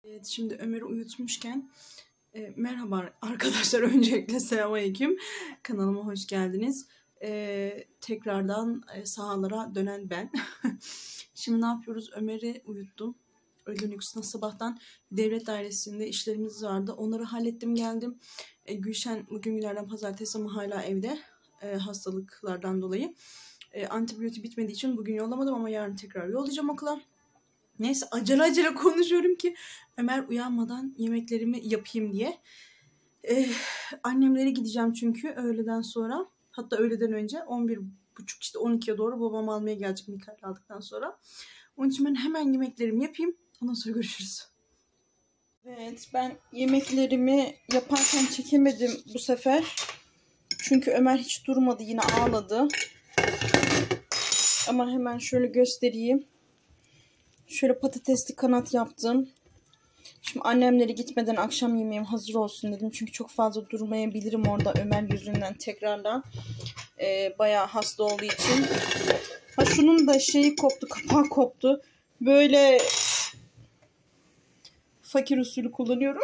Evet, şimdi Ömer'i uyutmuşken merhaba arkadaşlar, öncelikle selamünaleyküm, kanalıma hoş geldiniz. Tekrardan sahalara dönen ben. Şimdi ne yapıyoruz? Ömer'i uyuttum. Öğlen uykusuna sabahtan devlet dairesinde işlerimiz vardı. Onları hallettim, geldim. Gülşen bugün günlerden pazartesi ama hala evde hastalıklardan dolayı. Antibiyotik bitmediği için bugün yollamadım ama yarın tekrar yollayacağım okula. Neyse, acele konuşuyorum ki Ömer uyanmadan yemeklerimi yapayım diye. Annemlere gideceğim çünkü öğleden sonra, hatta öğleden önce 11.30 işte 12'ye doğru babam almaya gelecek Mikail aldıktan sonra. Onun için ben hemen yemeklerimi yapayım, ondan sonra görüşürüz. Evet, ben yemeklerimi yaparken çekemedim bu sefer. Çünkü Ömer hiç durmadı, yine ağladı. Ama hemen şöyle göstereyim. Şöyle patatesli kanat yaptım. Şimdi annemleri gitmeden akşam yemeğim hazır olsun dedim. Çünkü çok fazla durmayabilirim orada Ömer yüzünden tekrardan. Bayağı hasta olduğu için. Ha, şunun da şeyi koptu, kapağı koptu. Böyle fakir usulü kullanıyorum.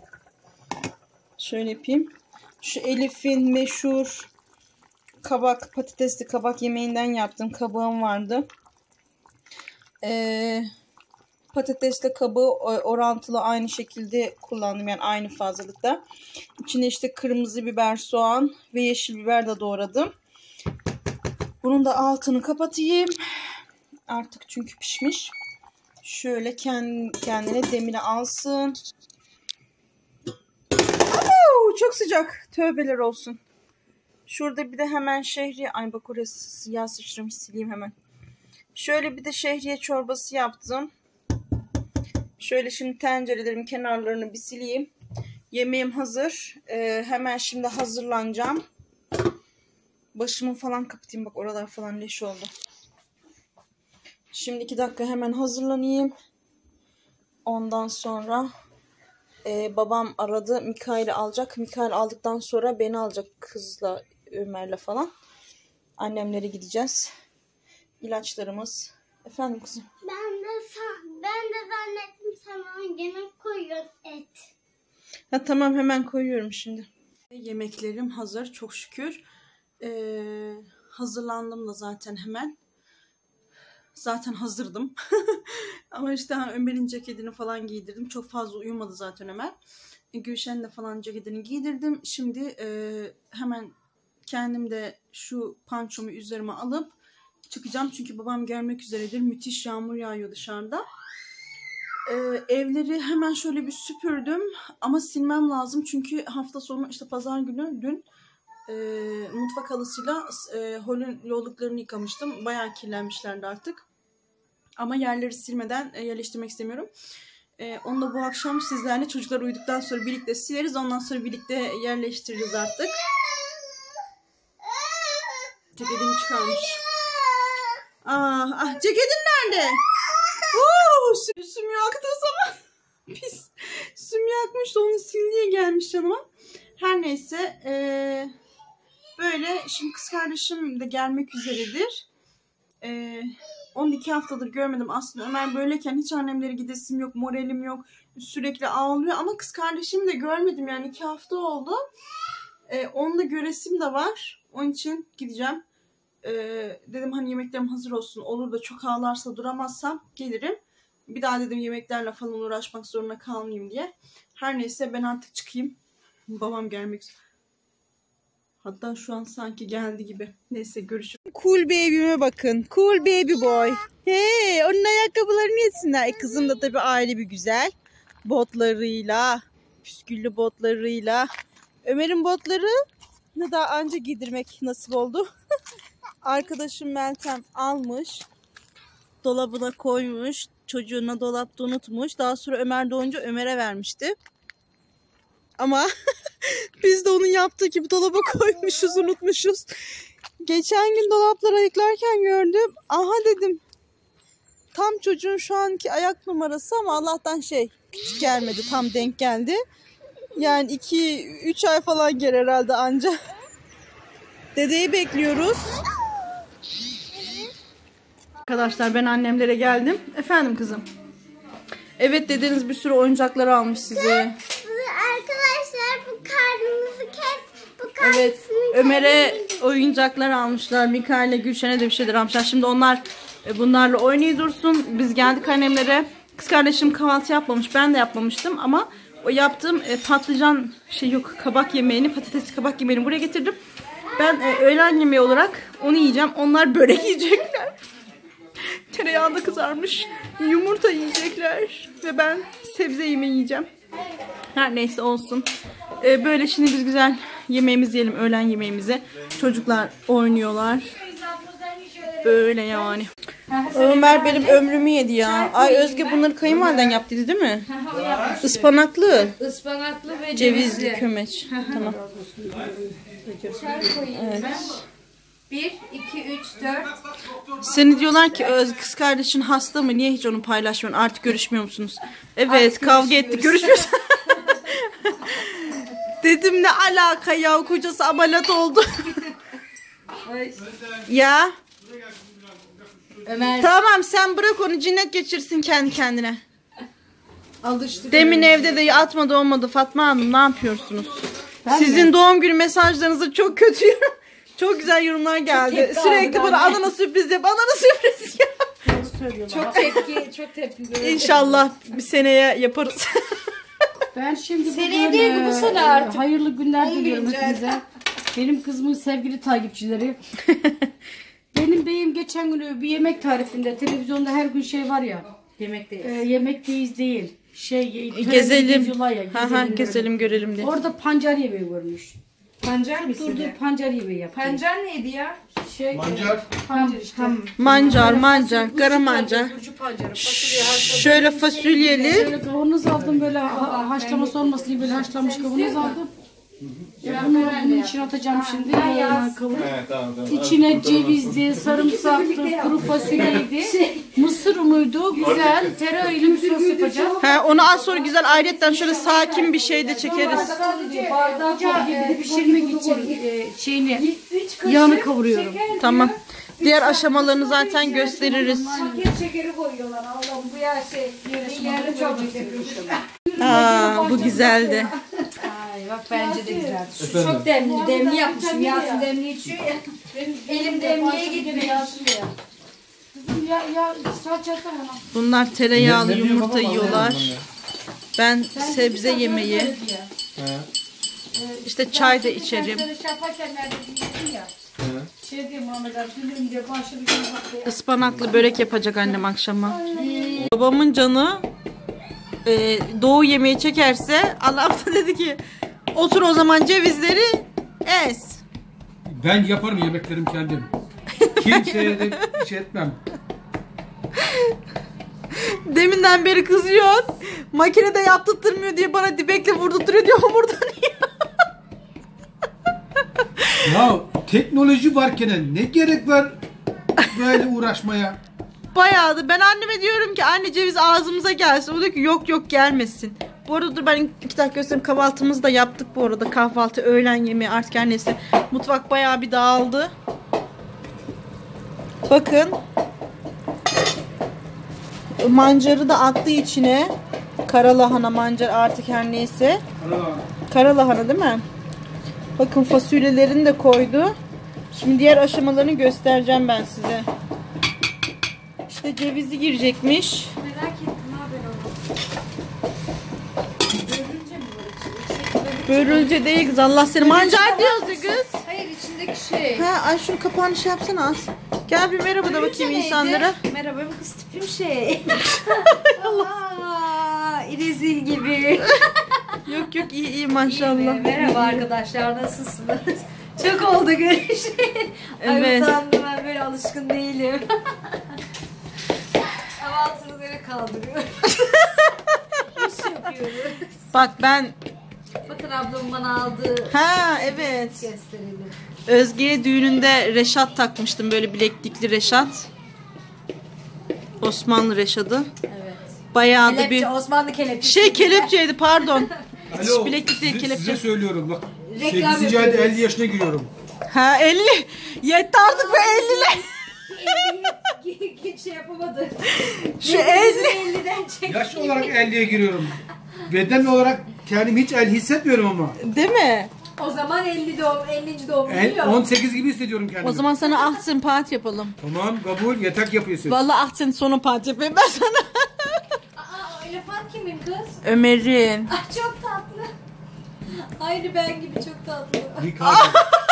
Şöyle yapayım. Şu Elif'in meşhur kabak, patatesli kabak yemeğinden yaptım. Kabağım vardı. Patatesle kabağı orantılı aynı şekilde kullandım, yani aynı fazlalıkta. İçine işte kırmızı biber, soğan ve yeşil biber de doğradım. Bunun da altını kapatayım. Artık çünkü pişmiş. Şöyle kendine demiri alsın. Çok sıcak. Tövbeler olsun. Şurada bir de hemen şehriye. Ay bak, orası siyah sıçramış, sileyim hemen. Şöyle bir de şehriye çorbası yaptım. Şöyle şimdi tencerelerin kenarlarını bir sileyim. Yemeğim hazır. Hemen şimdi hazırlanacağım. Başımı falan kapatayım. Bak, oralar falan leş oldu. Şimdi 2 dakika hemen hazırlanayım. Ondan sonra babam aradı. Mikail'i alacak. Mikail aldıktan sonra beni alacak, kızla Ömer'le falan. Annemlere gideceğiz. İlaçlarımız. Efendim kızım? Ben de zannettim sana yemek koyuyorsun, et. Ha, tamam, hemen koyuyorum şimdi. Yemeklerim hazır çok şükür. Hazırlandım da zaten hemen. Zaten hazırdım. Ama işte Ömer'in ceketini falan giydirdim. Çok fazla uyumadı zaten Ömer. Gülşen'in de falan ceketini giydirdim. Şimdi hemen kendim de şu pançomu üzerime alıp çıkacağım. Çünkü babam gelmek üzeredir. Müthiş yağmur yağıyor dışarıda. Evleri hemen şöyle bir süpürdüm. Ama silmem lazım. Çünkü hafta sonu işte pazar günü dün mutfak halısıyla holün yolluklarını yıkamıştım. Bayağı kirlenmişlerdi artık. Ama yerleri silmeden yerleştirmek istemiyorum. Onu da bu akşam sizlerle, çocuklar uyuduktan sonra birlikte sileriz. Ondan sonra birlikte yerleştiririz artık. Ceketini çıkarmış. Ceketin nerede? Sümü yaktı zaman. Pis. Sümü yakmış, onu sil diye gelmiş yanıma. Her neyse. Böyle şimdi kız kardeşim de gelmek üzeredir. 12 haftadır görmedim. Aslında Ömer böyleyken hiç annemlere gidesim yok, moralim yok. Sürekli ağlıyor ama kız kardeşimi de görmedim, yani 2 hafta oldu. Onu da göresim de var. Onun için gideceğim. Dedim hani yemeklerim hazır olsun. Olur da çok ağlarsa, duramazsam gelirim. Bir daha dedim yemeklerle falan uğraşmak zorunda kalmayayım diye. Her neyse, ben artık çıkayım. Babam gelmek üzere. Hatta şu an sanki geldi gibi. Neyse, görüşürüz. Cool baby'me bakın. Cool baby boy. Hey, onun ayakkabılarını yesinler. Kızım da tabii aile bir güzel. Botlarıyla, püsküllü botlarıyla. Ömer'in botlarını da anca giydirmek nasip oldu. Arkadaşım Meltem almış. Dolabına koymuş. Çocuğuna dolapta unutmuş. Daha sonra Ömer doğunca Ömer'e vermişti. Ama biz de onun yaptığı gibi dolaba koymuşuz, unutmuşuz. Geçen gün dolapları ayıklarken gördüm. Aha dedim. Tam çocuğun şu anki ayak numarası ama Allah'tan küçük gelmedi. Tam denk geldi. Yani 2-3 ay falan gelir herhalde anca. Dedeyi bekliyoruz. Arkadaşlar, ben annemlere geldim. Efendim kızım. Evet, dedeniz bir sürü oyuncaklar almış size. Arkadaşlar bu karnınızı kes. Bu Evet, Ömer'e oyuncaklar almışlar. Mika ile Gülşen'e de bir şeyler almışlar. Şimdi onlar bunlarla oynayı dursun. Biz geldik annemlere. Kız kardeşim kahvaltı yapmamış. Ben de yapmamıştım ama o yaptığım patlıcan kabak yemeğini, patates kabak yemeğini buraya getirdim. Ben öğlen yemeği olarak onu yiyeceğim. Onlar börek yiyecekler. Tereyağında kızarmış yumurta yiyecekler. Ve ben sebze yemeği yiyeceğim. Her neyse olsun. Böyle şimdi biz güzel yemeğimizi yiyelim, öğlen yemeğimizi. Çocuklar oynuyorlar. Böyle yani. Ömer benim ömrümü yedi ya. Ay Özge bunları kayınvaliden yaptıydı değil mi? Ispanaklı. Ispanaklı ve Cevizli kömeç. Tamam. Evet. 1, 2, 3, 4. Seni diyorlar ki kız kardeşin hasta mı? Niye hiç onu paylaşmıyorsun? Artık görüşmüyor musunuz? Evet, kavga ettik. Görüşmüyoruz. Dedim ne alaka ya, kocası ameliyat oldu. Ya. Ömer. Tamam sen bırak onu, cinnet geçirsin kendi kendine. Alıştık. Demin evde de atmadı olmadı Fatma Hanım, ne yapıyorsunuz? Sizin doğum günü mesajlarınızı çok kötü çok güzel yorumlar geldi. Sürekli bana Adana sürpriz yap, Adana sürpriz yap. Çok tepki. İnşallah bir seneye yaparız. Ben şimdi Seneye değil bu sene artık. Hayırlı günler diliyorum hepinize. Benim kızımın sevgili takipçileri. Benim beyim geçen gün bir yemek tarifinde, televizyonda her gün şey var ya. Yemekteyiz. Yemekteyiz değil. Gezelim. Gezelim, Keselim görelim diye. Orada pancar yemeği görmüş. Pancar mı Durdu istedi? pancar yemeği yaptı. Pancar neydi ya? Pancar işte. Mancar, kara mancar. Burcu pancarı, fasulye haşladım. Şöyle fasulyeli. Böyle kavanoz aldım, böyle haşlaması olmasın diye böyle haşlanmış kavanoz aldım. Bunu bunun içine atacağım şimdi. Yağına kavurup. İçine cevizli, sarımsaklı, kuru fasulyeydi. Mısır unuydu. Güzel. Tereyağıyla bir sos yapacağım. Onu az sonra güzel ayrıyetten şöyle sakin bir şeyde çekeriz. Sadece bardağı koy gibi pişirmek için şeyini, yağını kavuruyorum. Tamam. Diğer aşamalarını zaten gösteririz. Market şekeri koyuyorlar. Allah'ım bu ya yerli çok Bu güzeldi. Ay bak bence de güzel. Çok demli yapmışım. Yasin demli içiyor ya. Elim demliye gitmiyor. Ya salça atsana ona. Bunlar tereyağlı yumurta yiyorlar. Ben sebze yemeği. İşte çay da içerim. Şey diyeyim Muhammed abi, gülüm diye başladı bir bak. Ispanaklı börek yapacak annem akşama. Babamın canı doğu yemeği çekerse Allah da dedi ki otur o zaman cevizleri ez. Ben yaparım yemeklerim kendim. Kimseye de iş etmem. Deminden beri kızıyor. Makinede yaptırtmıyor diye bana dibekle vurdurtuyor diyor hamurdan. Ya teknoloji varken ne gerek var böyle uğraşmaya? Bayağı da ben anneme diyorum ki anne ceviz ağzımıza gelsin. O diyor ki yok gelmesin. Bu arada dur ben 2 dakika göstereyim. Kahvaltımızı da yaptık bu arada. Kahvaltı, öğlen yemeği artık her neyse. Mutfak bayağı bir dağıldı. Bakın. Mancarı da attı içine. Karalahana mancar artık her neyse. Karalahana değil mi? Bakın fasulyelerini de koydu. Şimdi diğer aşamalarını göstereceğim ben size. İşte cevizi girecekmiş. Merak ettim haber oldu. Börülce değil kız, Allah seni mancar diyordu kız. Hayır içindeki şey. Ha ay şunu kapağını şey yapsana az. Gel bir merhaba da bakayım insanlara. Merhaba bu kız tipim şey. Allah. İrezil gibi. Yok iyi maşallah. Merhaba arkadaşlar nasılsınız? Çok oldu görüşürüz. Evet. Ay utandım ben böyle alışkın değilim. Ama altını böyle kaldırıyor. İş yapıyoruz. Bak ben. Bakın ablam bana aldığı Ha evet. gösterelim. Özge'ye düğününde reşat takmıştım, böyle bileklikli reşat. Osmanlı reşadı. Evet. Bayağı da Kelepçe, bir Osmanlı kelepçesi. kelepçeydi pardon. Alo, Bileklik değil, kelepçe. size söylüyorum bak. Reklam 8. ayda yapıyoruz. 50 yaşına giriyorum. Ha 50. Yetti artık bu 50'le. Şey yapamadı. Şu el. 50'den çek. Yaş olarak 50'ye giriyorum. Beden olarak kendimi hiç el hissetmiyorum ama. Değil mi? O zaman 50 doğum geliyor. 18 gibi hissediyorum kendimi. O zaman sana 18 parti yapalım. Tamam kabul yatak yapıyorsun. Vallahi 18 sonu parti yapayım ben sana. Aa, o elefant kimin kız? Ömer'in. Ah çok tatlı. Aynı ben gibi çok tatlı. Bir kahve.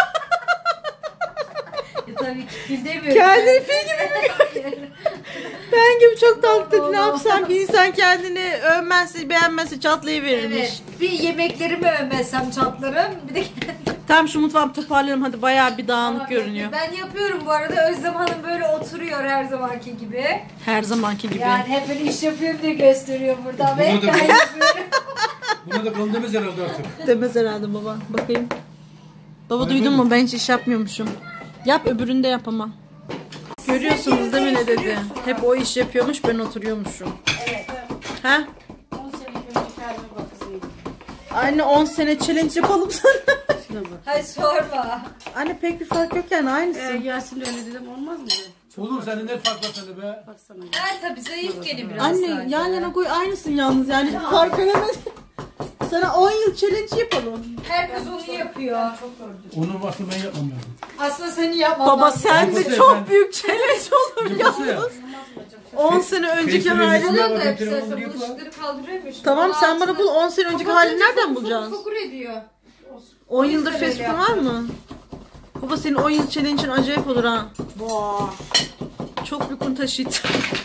Tabii ki fil demiyorum. Kendini fil gibi Ben gibi çok tatlı. Ne yapsam bir insan kendini övmezse beğenmezse çatlayıverirmiş. Evet. Bir yemeklerimi övmezsem çatlarım. Bir de Tamam şu mutfağı toparlayalım hadi bayağı bir dağınık görünüyor. Ben yapıyorum bu arada. Özlem Hanım böyle oturuyor her zamanki gibi. Her zamanki gibi. Yani hep böyle iş yapıyorum diye gösteriyor burada. Ve Bunu da- ben yapıyorum. Buna da kıl demez herhalde artık. Demez herhalde baba. Bakayım. Baba duydun mu? Ben hiç iş yapmıyormuşum. Yap öbürünü de yap ama. Görüyorsunuz değil mi ne dedi? Hep o iş yapıyormuş ben oturuyormuşum. Evet. Ha? 10 sene önce kendime bakısıydım. Anne 10 sene challenge yapalım sana. Şuna bak. Hay sorma. Anne pek bir fark yok yani aynısı. Yasin de öyle dedim olmaz mı? Olur sende ne fark var sende be? Baksana. Ben tabii zayıf gene biraz Anne zaten. yan yana koy aynısın yalnız yani fark edemez. Sana 10 yıl challenge yapalım. Herkes onu yapıyor. Onu aslında ben yapmam lazım. Aslında seni yapmam Baba lazım. sen de Yapası çok ya, büyük challenge olur Yapası ya. yalnız. 10 sene önceki Facebook'un halini. resmine Bunu da bakın, yapsa telefonu yapar. bulaşıkları kaldırıyormuş. Tamam Bunun sen bana altına- bul 10 sene önceki halini nereden bulacaksın? Fokur ediyor. 10 yıldır yüzden öyle Facebook'un var mı? Baba senin 10 yıl challenge'in acayip olur ha. Vaa. Çok büyük taşıt.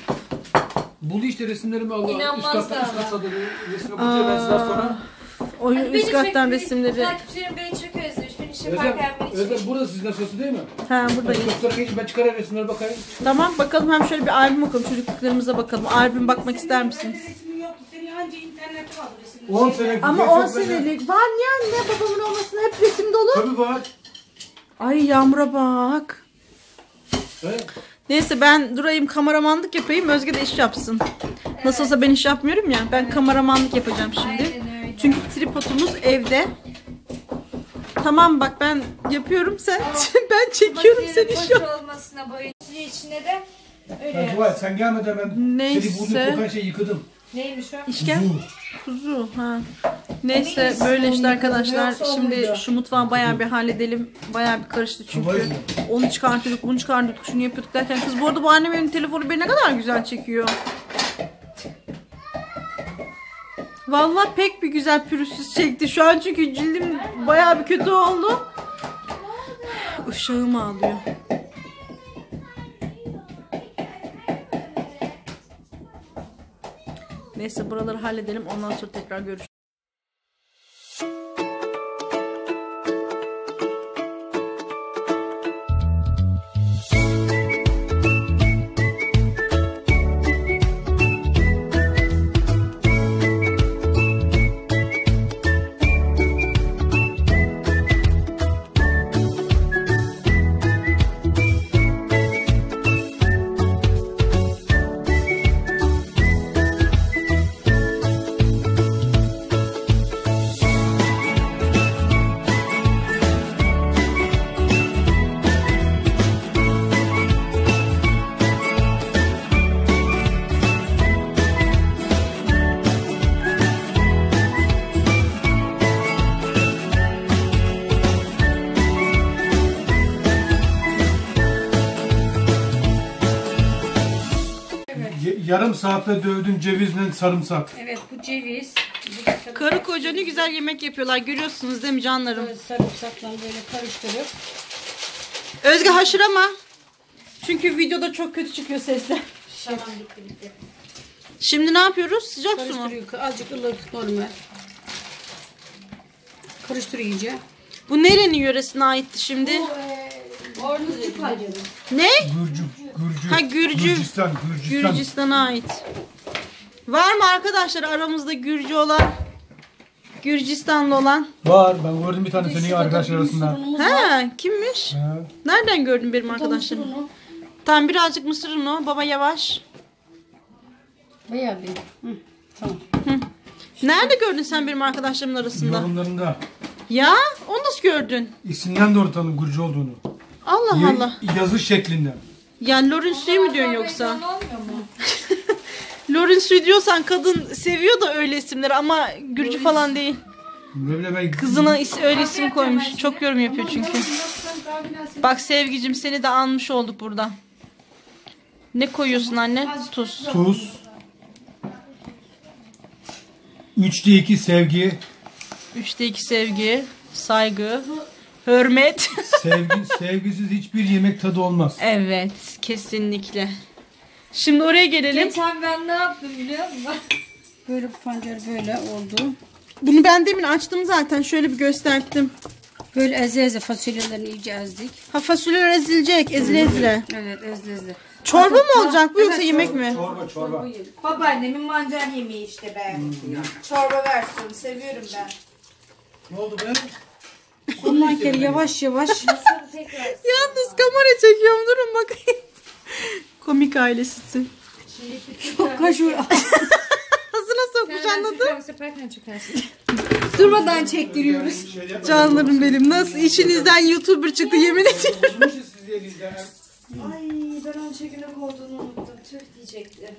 Buldu işte resimlerimi Allah. İnanmaz Üst da kattan ama. üst katta resmi bakıyor ben sizden sonra. O üst kattan resimleri. Takipçilerim beni çok özlemiş. Beni iş Özlem, yaparken beni Özlem çekiyor. burası sizden sırası değil mi? Ha buradayım. Çocuklara gelince ben çıkarayım resimlere bakayım. Tamam bakalım hem şöyle bir albüm bakalım çocukluklarımıza bakalım. Albüm bakmak ister misiniz? Resmi yoktu. Senin anca internette vardı resimler. 10 sene. Ama 10 senelik var ya anne babamın olmasına hep resim dolu. Tabii var. Ay Yağmur'a bak. He? Neyse ben durayım kameramanlık yapayım Özge de iş yapsın. Nasıl olsa ben iş yapmıyorum ya ben kameramanlık yapacağım şimdi. Aynen öyle. Çünkü tripodumuz evde. Tamam bak ben yapıyorum sen ben çekiyorum sen Makinenin iş yap. boş olmasına boyun içine de öyle. Ben dua et sen gelmeden ben Neyse. seni burnunu kokan şeyi yıkadım. Neymiş o? İşken kuzu ha. Neyse böyle işte arkadaşlar. Şimdi şu mutfağı bayağı bir halledelim. Bayağı bir karıştı çünkü. Onu çıkartıyorduk, bunu çıkartıyorduk, şunu yapıyorduk derken kız bu arada bu annemin telefonu beni ne kadar güzel çekiyor. Vallahi pek bir güzel pürüzsüz çekti şu an çünkü cildim bayağı bir kötü oldu. Işığım ağlıyor. Neyse buraları halledelim ondan sonra tekrar görüşürüz. Yarım saatte dövdün cevizle sarımsak. Evet bu ceviz. Karı koca ne güzel yemek yapıyorlar görüyorsunuz değil mi canlarım? Böyle sarımsakla böyle karıştırıp. Özge haşırama. Çünkü videoda çok kötü çıkıyor sesler. Tamam bitti. Şimdi ne yapıyoruz? Sıcak su mu? Karıştırıyor. Azıcık ılık normal. Karıştırıyor iyice. Bu nerenin yöresine aitti şimdi? Ornuzcuk var canım. Ne? Gürcü. Ha, Gürcü. Gürcistan. Gürcistan'a ait. Var mı arkadaşlar aramızda Gürcü olan? Gürcistanlı olan? Var ben gördüm bir tane senin arkadaşlar arasında. Ha kimmiş? Ha. Nereden gördün benim arkadaşlarımı? Tamam birazcık mısır unu. Baba yavaş. Bayağı bir. Hı, tamam. Nerede gördün sen benim arkadaşlarımın arasında? Yorumlarında Ya onu nasıl gördün? isimden doğru tanıdım Gürcü olduğunu. Allah Allah. Yazı şeklinden. Ya Lorin suyu mu diyorsun yoksa? Olmuyor mu? Lorin suyu diyorsan kadın seviyor da öyle isimleri ama Gürcü falan değil. Kızına öyle isim koymuş. Çok yorum yapıyor çünkü. Bak Sevgicim seni de anmış olduk burada. Ne koyuyorsun anne? Tuz. Tuz. 3'te 2 sevgi. 3'te 2 sevgi, saygı, hürmet. Sevgisiz hiçbir yemek tadı olmaz. Evet, kesinlikle. Şimdi oraya gelelim. Geçen ben ne yaptım biliyor musun? Böyle bu pancar böyle oldu. Bunu ben demin açtım zaten. Şöyle bir gösterdim. Böyle eze eze fasulyelerini iyice ezdik. Ha fasulyeler ezilecek, ezile ezile. Evet ezle ezle. Çorba mı olacak bu yoksa yemek mi? Çorba. Babaannemin mancar yemeği işte be. Çorba versiyonu seviyorum ben. Ne oldu be? Ondan kere yavaş yavaş. Yalnız kamera çekiyorum. Durun bakayım. Komik ailesi. Çok kaşıyor. Ağzına sokmuş anladın? Seperken çıkarsın. Durmadan çektiriyoruz. Canlarım benim. Nasıl işinizden YouTuber çıktı yemin ediyorum. Ay ben onun çekirdek olduğunu unuttum. Tüh diyecektim.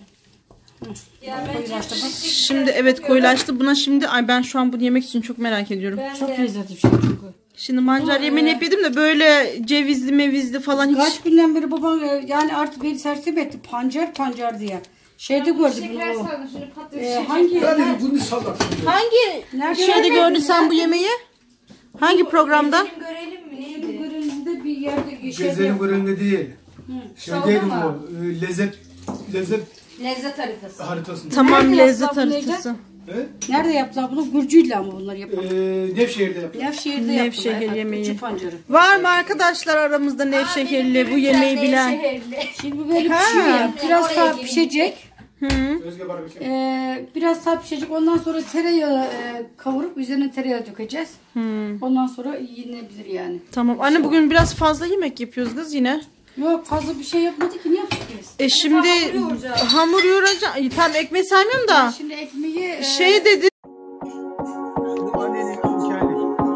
Ya ben Şimdi evet koyulaştı. Buna şimdi ben şu an bunu yemek için çok merak ediyorum. Çok lezzetli bir şey çünkü. Şimdi mancar yemeğini hep yedim de böyle cevizli mevizli falan hiç. Kaç günden beri babam yani artık beni sersep etti. Pancar diye. Şeyde gördüm şeker bunu. saldım şunu patates Hangi? Bunu salak. Hangi Nerede şeyde gördün sen bu yemeği? Hangi programda? görelim mi neydi? Görünümde bir yerde Gezelim bırıngı değil. Şeydeydi bu. Lezzet Lezzet haritası. haritasında. Tamam Nerede lezzet yaptılar bunu haritası. Nerede yaptılar bunu? Gürcüyle ama bunları yapan. Nevşehir'de yapıyor. Nevşehir'de Nevşehir yaptılar. yemeği. Gürcü pancarı. Var mı arkadaşlar aramızda Nevşehirli bu yemeği bilen? Şimdi böyle pişiyor ya. Biraz daha pişecek. Özge bana bir şey. Biraz daha pişecek. Ondan sonra tereyağı kavurup üzerine tereyağı dökeceğiz. Ondan sonra yenebilir yani. Tamam. Anne bugün biraz fazla yemek yapıyoruz kız yine. Yok fazla bir şey yapmadık ki ne yaptık biz? Şimdi hamur yoğuracağım. Tamam ekmeği saymıyorum da. Şimdi ekmeği Şey dedi. Bu annenin hikayesi.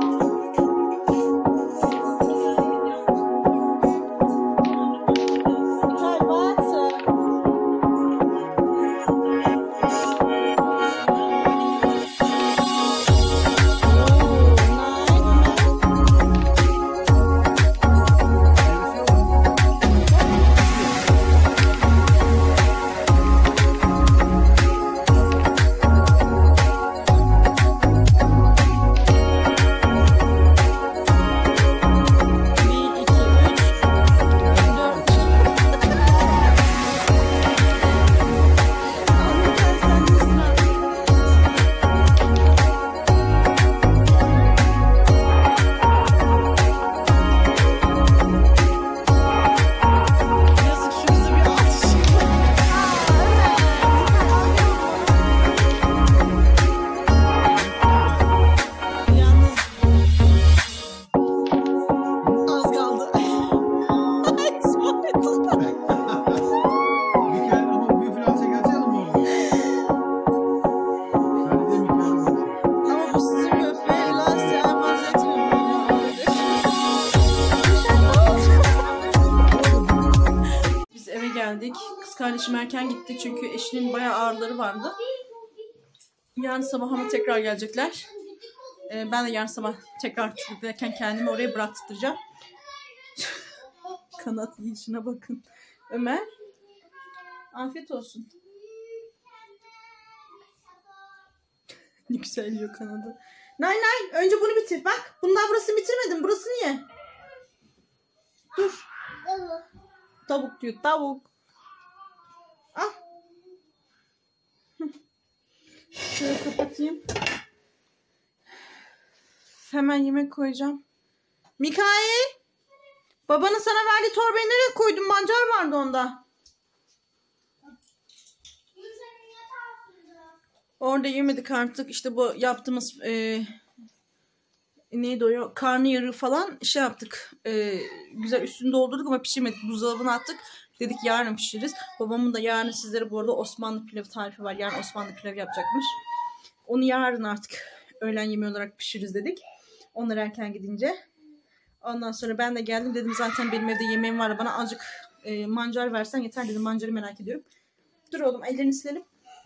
Yazık şu kızı bir alkış. Yalnız az kaldı. Ay, İsmail. Mikael ama bir Fransa gelsene mi oldu? Sadece Mikael gelsene. Ama bu sizin köfteyi lastik fazla etmiyor. Biz eve geldik. Kız kardeşim erken gitti çünkü eşinin bayağı ağrıları vardı. Yarın sabah ama tekrar gelecekler. Ben de yarın sabah tekrar çocuklarken kendimi oraya bıraktıracağım. Kanat yiyişine bakın. Ömer. Afiyet olsun. Ne güzel yiyor kanadı. Nay önce bunu bitir. Bak bundan burasını bitirmedim. Burası niye? Dur. Tavuk diyor. Tavuk. Al. Şöyle kapatayım. Hemen yemek koyacağım. Mikail. Babanın sana verdiği torbayı nereye koydun? Mancar vardı onda. Orada yemedik artık. İşte bu yaptığımız neydi o? Karnıyarığı falan şey yaptık. Güzel üstünü doldurduk ama pişirmedik. Buzdolabına attık. Dedik yarın pişiririz. Babamın da yarın sizlere bu arada Osmanlı pilavı tarifi var. Yarın Osmanlı pilavı yapacakmış. Onu yarın artık öğlen yemeği olarak pişiririz dedik. Onlar erken gidince. Ondan sonra ben de geldim dedim zaten benim evde yemeğim var. Bana azıcık Mancar versen yeter dedim. Mancarı merak ediyorum. Dur oğlum ellerini silelim.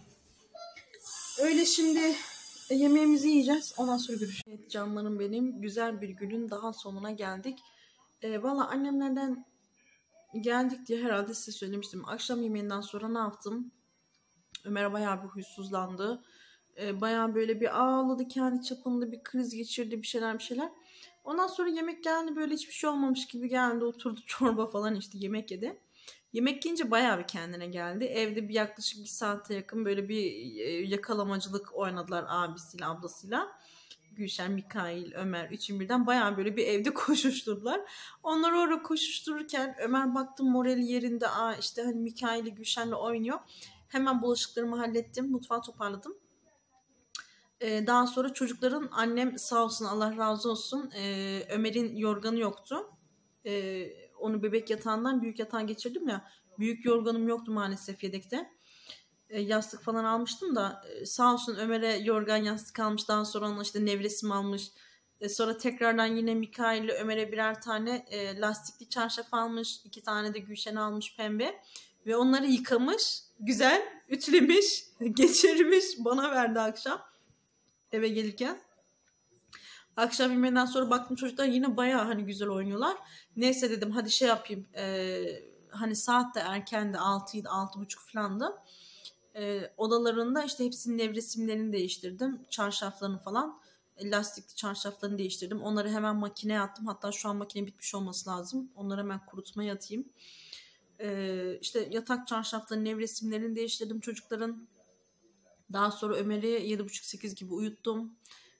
Öyle şimdi yemeğimizi yiyeceğiz. Ondan sonra görüşürüz. Evet canlarım benim. Güzel bir günün daha sonuna geldik. Valla annemlerden geldik diye herhalde size söylemiştim. Akşam yemeğinden sonra ne yaptım? Ömer bayağı bir huysuzlandı. Bayağı böyle bir ağladı kendi çapında, bir kriz geçirdi, bir şeyler. Ondan sonra yemek geldi, böyle hiçbir şey olmamış gibi geldi, oturdu, çorba falan içti, yemek yedi. Yemek yiyince bayağı bir kendine geldi. Evde bir yaklaşık 1 saate yakın böyle bir yakalamacılık oynadılar abisiyle ablasıyla. Gülşen, Mikail, Ömer üçü birden bayağı böyle bir evde koşuşturdular. Onlar orada koşuştururken Ömer baktım morali yerinde. İşte hani Mikail ile Gülşen'le oynuyor. Hemen bulaşıklarımı hallettim, mutfağı toparladım. Daha sonra çocukların, annem sağ olsun Allah razı olsun, Ömer'in yorganı yoktu. Onu bebek yatağından büyük yatağa geçirdim ya. Büyük yorganım yoktu maalesef yedekte. Yastık falan almıştım da sağ olsun Ömer'e yorgan yastık almış. Daha sonra ona işte nevresim almış. Sonra tekrardan yine Mikail ile Ömer'e birer tane lastikli çarşaf almış. 2 tane de Gülşen almış pembe. Ve onları yıkamış. Güzel ütülemiş. Geçirmiş. Bana verdi akşam. Eve gelirken. Akşam yemeğinden sonra baktım çocuklar yine bayağı hani güzel oynuyorlar. Neyse dedim hadi şey yapayım. Hani saat de erkendi, 6'ydı, 6:30 falandı. Odalarında işte hepsinin nevresimlerini değiştirdim. Çarşaflarını falan. Lastikli çarşaflarını değiştirdim. Onları hemen makineye attım. Hatta şu an makine bitmiş olması lazım. Onları hemen kurutmaya atayım. İşte yatak çarşaflarının nevresimlerini değiştirdim çocukların. Daha sonra Ömer'i 7.30-8 gibi uyuttum.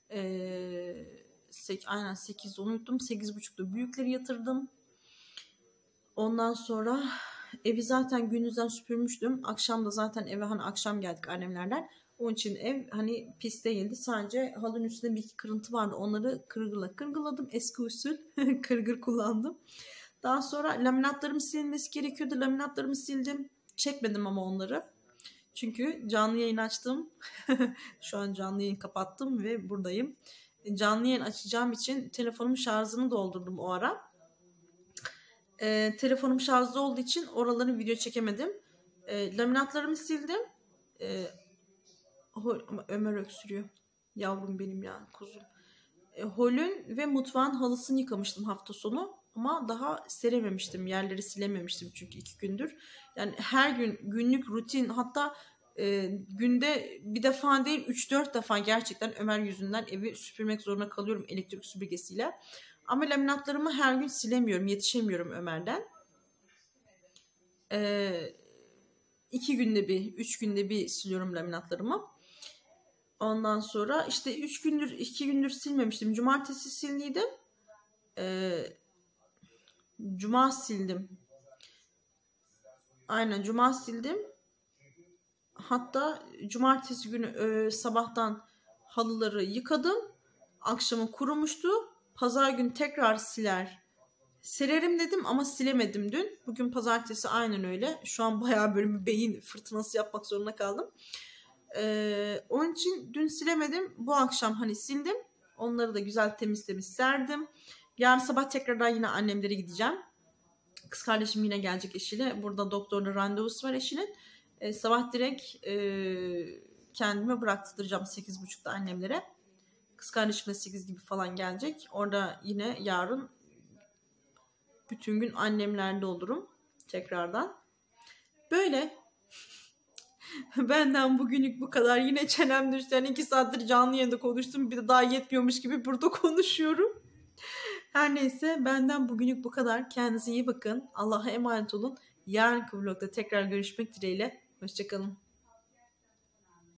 Aynen 8'de onu uyuttum. 8.30'da büyükleri yatırdım. Ondan sonra evi zaten gündüzden süpürmüştüm. Akşam da zaten eve hani akşam geldik annemlerden. Onun için ev hani pis değildi. Sadece halının üstünde bir iki kırıntı vardı. Onları kırgırladım. Eski usul kırgır kullandım. Daha sonra laminatlarımı silinmesi gerekiyordu. Laminatlarımı sildim. Çekmedim ama onları. Çünkü canlı yayın açtım. Şu an canlı yayın kapattım ve buradayım. Canlı yayın açacağım için telefonumun şarjını doldurdum o ara. Telefonum şarjlı olduğu için oraları video çekemedim. Laminatlarımı sildim. Ama Ömer öksürüyor. Yavrum benim ya, kuzum. Holün ve mutfağın halısını yıkamıştım hafta sonu. Ama daha serememiştim. Yerleri silememiştim çünkü 2 gündür. Yani her gün günlük rutin, hatta günde bir defa değil 3-4 defa gerçekten Ömer yüzünden evi süpürmek zorunda kalıyorum elektrik süpürgesiyle. Ama laminatlarımı her gün silemiyorum. Yetişemiyorum Ömer'den. 2 günde bir, 3 günde bir siliyorum laminatlarımı. Ondan sonra işte 2 gündür silmemiştim. Cumartesi sildiydim. Cuma sildim. Aynen cuma sildim. Hatta cumartesi günü sabahtan halıları yıkadım. Akşamı kurumuştu. Pazar günü tekrar silerim dedim ama silemedim dün. Bugün pazartesi, aynen öyle. Şu an bayağı böyle bir beyin fırtınası yapmak zorunda kaldım. Onun için dün silemedim. Bu akşam hani sildim. Onları da güzel temiz serdim. Yarın sabah tekrardan yine annemlere gideceğim. Kız kardeşim yine gelecek eşiyle. Burada doktorla randevusu var eşinin. Sabah direkt kendime bıraktıracağım 8.30'da annemlere. Kız kardeşim de 8 gibi falan gelecek. Orada yine yarın bütün gün annemlerde olurum tekrardan. Böyle. Benden bugünlük bu kadar. Yine çenem düştü. Yani 2 saattir canlı yayında konuştum. Bir de daha yetmiyormuş gibi burada konuşuyorum. Her neyse, benden bugünlük bu kadar. Kendinize iyi bakın. Allah'a emanet olun. Yarınki vlogda tekrar görüşmek dileğiyle. Hoşçakalın.